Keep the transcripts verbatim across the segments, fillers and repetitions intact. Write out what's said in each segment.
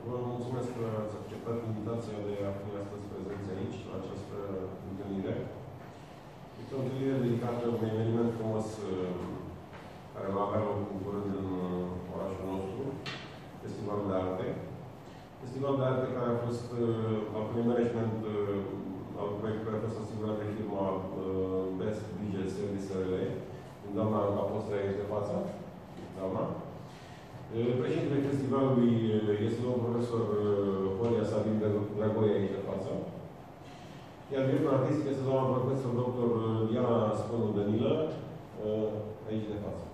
Vă mulțumesc că ați acceptat invitația de a fi astăzi prezenți aici, la această întâlnire. Este o întâlnire dedicată unui eveniment frumos care va avea loc în curând în orașul nostru, Festivalul de Arte. Festivalul de Arte care a fost, la primul management al proiectului a fost asigurat de firma Best Budget Service R L, doamna Apostol aici de față, doamna. Președintele festivalului este domnul profesor Horia Sabin Dragoi aici de față. Iar directorul artistic este doamna profesor doctor Diana Spănu Dănilă aici de față.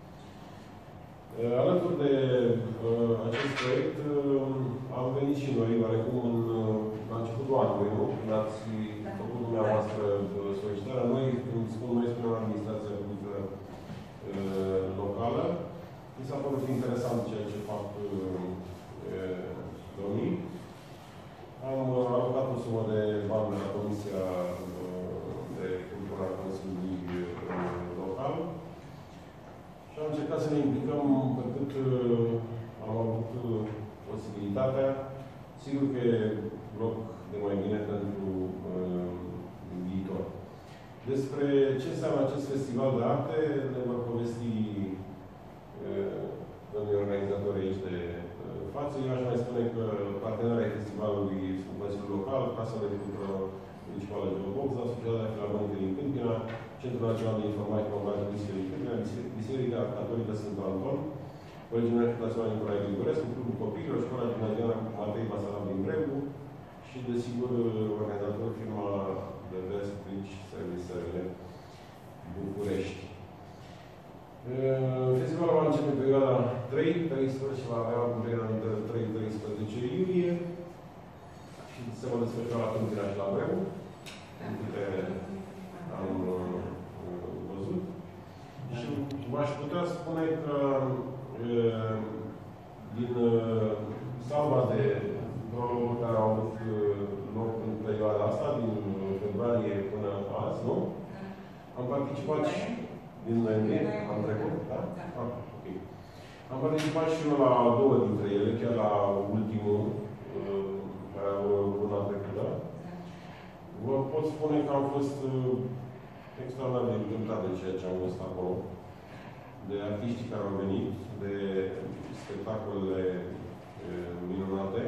Alături de acest proiect am venit și noi, oarecum, în, la începutul anului, nu? Când ați făcut dumneavoastră solicitarea. Noi, când spun noi, spunem administrația publică locală. Mi s-a părut interesant ceea ce fac uh, domnii. Am uh, alocat o sumă de bani de la Comisia uh, de Cultură a Consiliului uh, Local și am încercat să ne implicăm pe cât uh, am avut uh, posibilitatea. Sigur că e loc de mai bine pentru uh, viitor. Despre ce înseamnă acest festival de arte ne vor povesti domnii organizatori aici de față. Eu aș mai spune că partenerii festivalului sunt Consiliul Local, Casa de Cultură Municipală de Geoboxa, Societatea Filarmonică din Câmpina, Centrul Național de Informație Comună Biserică din Câmpina, Biserica Catolică Sfântul Anton, Colegiul Național Nicolae Grigorescu, Clubul Copiilor, Școala Gimnazială Matei Basarab din Bregu și, desigur, organizator firma de Best Budget Service R L București. Festivalul va începe în perioada trei treisprezece și va avea în perioada între trei treisprezece iulie și se va desfășura la Câmpina și la Bregu, în câte am văzut. Și v-aș putea spune că din salva de prologuri care au avut loc în perioada asta, din februarie până azi, nu? Am participat și din noiembrie, am trecut, da? Ah, ok. Am participat și eu la două dintre ele, chiar la ultimul, care a avut luna trecută. Vă pot spune că am fost extraordinar de încântat de ceea ce am văzut acolo, de artiștii care au venit, de spectacolele minunate.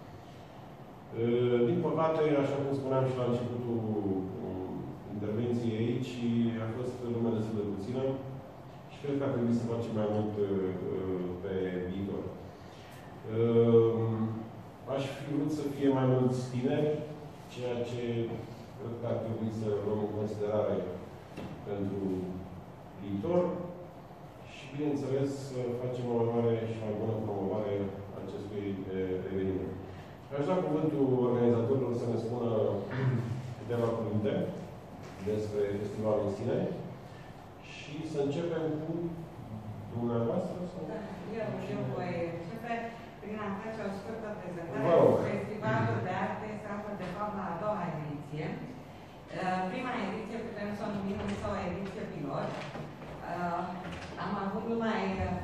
Din păcate, așa cum spuneam și la începutul intervenției aici, a fost lume destul de puțină și cred că ar trebui să facem mai mult uh, pe viitor. Uh, aș fi vrut să fie mai mulți tineri, ceea ce cred că ar trebui să luăm în considerare pentru viitor și, bineînțeles, să facem o mai mare și mai bună promovare acestui eveniment. Aș da cuvântul organizatorilor să ne spună câteva cuvinte despre festivalul în sine și să începem cu dumneavoastră? Sau? Da, eu, eu voi începe prin a face o scurtă prezentare. Vă rog. Festivalul de arte se află, de fapt, la a doua ediție. Prima ediție putem să o numim însă o ediție pilot. Am avut numai,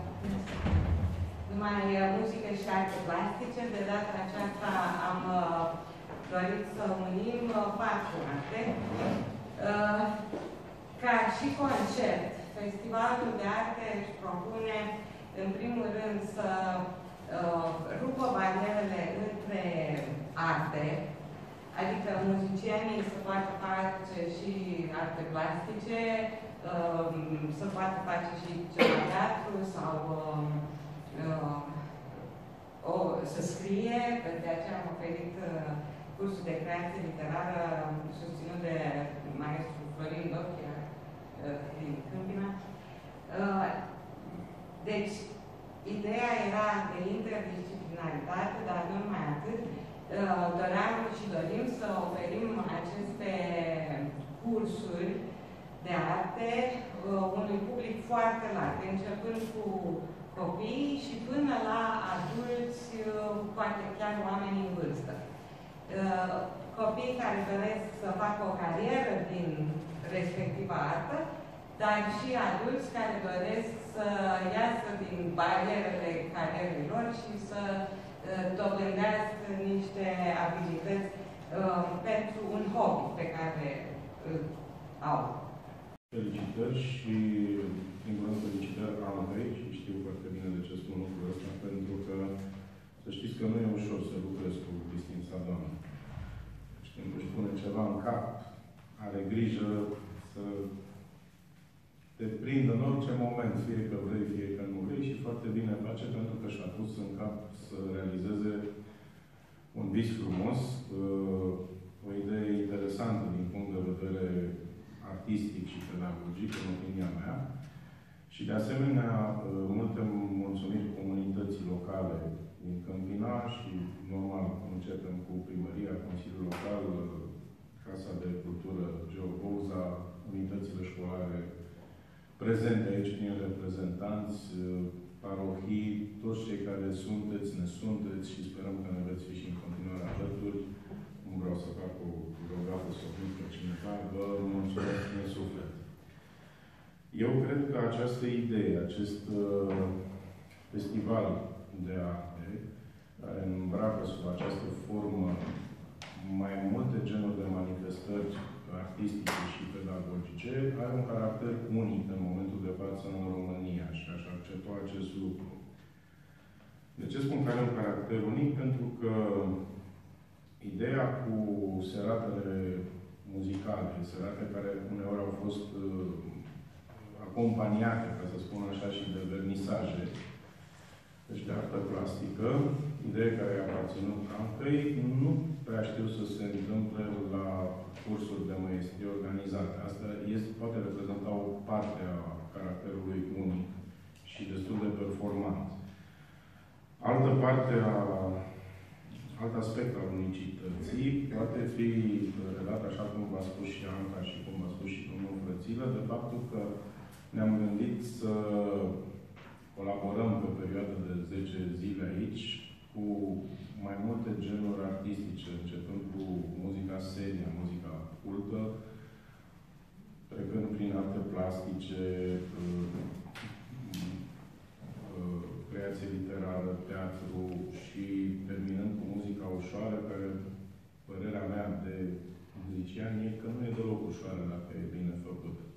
numai muzică și arte plastice. De data aceasta am dorit să unim patru arte. Uh, ca și concert, Festivalul de Arte își propune, în primul rând, să uh, rupă barierele între arte, adică muzicienii să poată face și arte plastice, uh, să poată face și ceva teatru sau uh, uh, o, să scrie, de aceea am oferit uh, cursul de creație literară susținut de maestru Florin Dochia din Câmpina. Deci, ideea era de interdisciplinaritate, dar nu numai atât. Doream și dorim să oferim aceste cursuri de arte unui public foarte larg, începând cu copii și până la adulți, poate chiar oameni în vârstă. Copii care doresc să facă o carieră din respectiva artă, dar și adulți care doresc să iasă din barierele carierelor și să dobândească niște abilități uh, pentru un hobby pe care îl au. Felicitări și, în primul rând, felicitări Andrei și știu foarte bine de ce spun lucrul ăsta, pentru că să știți că nu e ușor să lucrezi cu distința doamnă. Și când își pune ceva în cap, are grijă să te prindă în orice moment, fie că vrei, fie că nu vrei, și foarte bine face pentru că și-a pus în cap să realizeze un vis frumos, o idee interesantă din punct de vedere artistic și pedagogic, în opinia mea. Și de asemenea, multe mulțumiri comunității locale din Câmpina și, normal, începem cu primăria, Consiliul Local, Casa de Cultură Geopouza, unitățile școlare prezente aici prin reprezentanți, parohii, toți cei care sunteți, ne sunteți și sperăm că ne veți fi și în continuare alături. Nu vreau să fac o rugată să oprim pe cineva, vă mulțumesc din suflet. Eu cred că această idee, acest uh, festival de arte, care îmbracă sub această formă mai multe genuri de manifestări artistice și pedagogice, are un caracter unic în momentul de față în România și aș accepta acest lucru. De ce spun că are un caracter unic? Pentru că ideea cu seratele muzicale, serate care uneori au fost uh, acompaniate, ca să spun așa, și de vernisaje, deci de artă plastică, idee care a aparținut Antrei, nu prea știu să se întâmple la cursuri de măiestrie organizate. Asta este, poate reprezenta o parte a caracterului unic și destul de performant. Altă parte a Alt aspect al unicității poate fi relat, așa cum v-a spus și Anca și cum v-a spus și domnul Frățilă, de faptul că ne-am gândit să colaborăm pe o perioadă de zece zile aici cu mai multe genuri artistice, începând cu muzica seria, muzica cultă, trecând prin arte plastice, creație literară, teatru și terminând cu muzica ușoară, care, părerea mea de muzician, e că nu e deloc ușoară dacă e bine făcută.